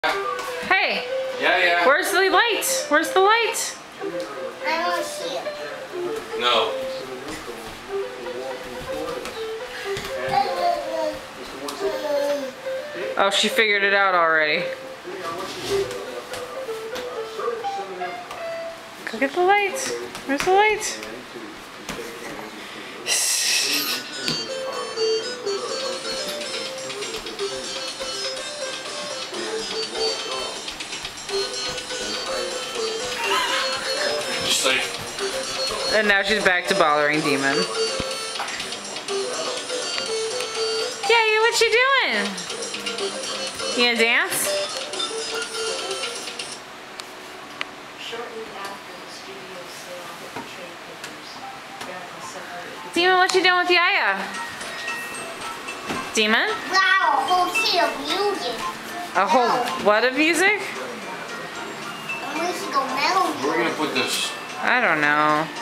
Hey. Yeah. Where's the light? Where's the light? I don't see it. No. Oh, she figured it out already. Go get the light. Where's the light? Just like. And now she's back to bothering Demon. Yeah, what you doing? You gonna dance? Shortly after the studio sale hit the trade papers, Erica separated. Demon, what you doing with Yaya? Demon? Wow, a whole kit of music. A whole what of music? And we should go metal. We're gonna put this. I don't know.